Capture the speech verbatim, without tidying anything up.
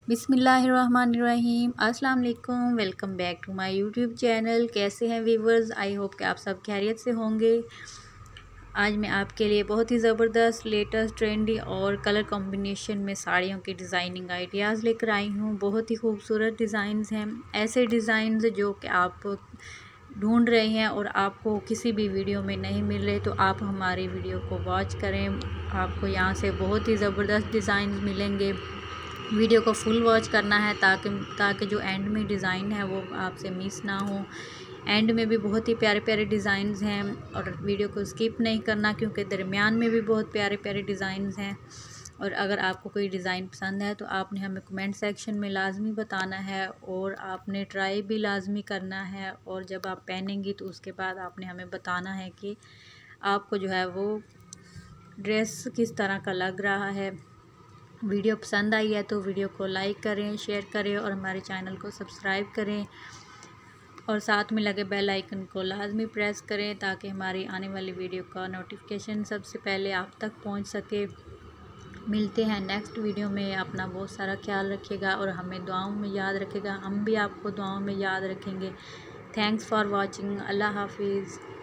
बिस्मिल्लाहिर्रहमानिर्रहीम। अस्सलाम वालेकुम। Welcome back to my YouTube channel. कैसे हैं व्यूवर्स? आई होप कि आप सब खैरियत से होंगे। आज मैं आपके लिए बहुत ही ज़बरदस्त, लेटेस्ट, ट्रेंडी और कलर कॉम्बिनेशन में साड़ियों की डिज़ाइनिंग आइडियाज़ लेकर आई हूँ। बहुत ही खूबसूरत डिज़ाइंस हैं, ऐसे डिज़ाइंस जो कि आप ढूंढ रहे हैं और आपको किसी भी वीडियो में नहीं मिल रहे, तो आप हमारी वीडियो को वॉच करें। आपको यहाँ से बहुत ही ज़बरदस्त डिज़ाइन मिलेंगे। वीडियो को फुल वॉच करना है ताकि ताकि जो एंड में डिज़ाइन है वो आपसे मिस ना हो। एंड में भी बहुत ही प्यारे प्यारे डिज़ाइंस हैं और वीडियो को स्किप नहीं करना, क्योंकि दरमियान में भी बहुत प्यारे प्यारे डिज़ाइंस हैं। और अगर आपको कोई डिज़ाइन पसंद है तो आपने हमें कमेंट सेक्शन में लाजमी बताना है और आपने ट्राई भी लाजमी करना है। और जब आप पहनेंगी तो उसके बाद आपने हमें बताना है कि आपको जो है वो ड्रेस किस तरह का लग रहा है। वीडियो पसंद आई है तो वीडियो को लाइक करें, शेयर करें और हमारे चैनल को सब्सक्राइब करें और साथ में लगे बेल आइकन को लाजमी प्रेस करें ताकि हमारी आने वाली वीडियो का नोटिफिकेशन सबसे पहले आप तक पहुंच सके। मिलते हैं नेक्स्ट वीडियो में। अपना बहुत सारा ख्याल रखिएगा और हमें दुआओं में याद रखिएगा। हम भी आपको दुआओं में याद रखेंगे। Thanks for watching. अल्लाह हाफिज़।